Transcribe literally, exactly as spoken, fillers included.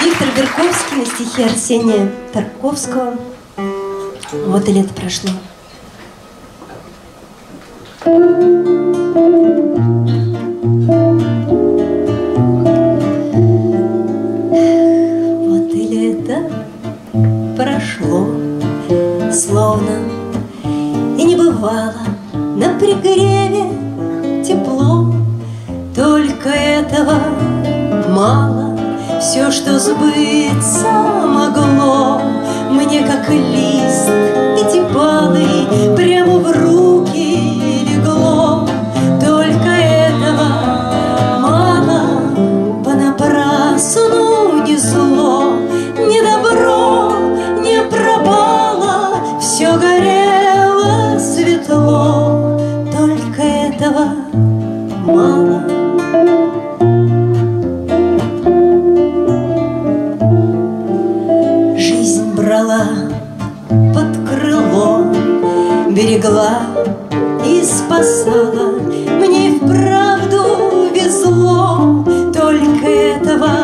Виктор Берковский на стихи Арсения Тарковского. Вот и лето прошло. Вот и лето прошло, словно и не бывало на пригреве тепло. Только этого мало, все, что сбыться могло, мне как лист пятипалый прямо в руки легло. Только этого мало, понапрасну ни зло, ни добро не пропало, все горело светло. Только этого мало. Жизнь брала под крыло, берегла и спасала, мне и вправду везло. Только этого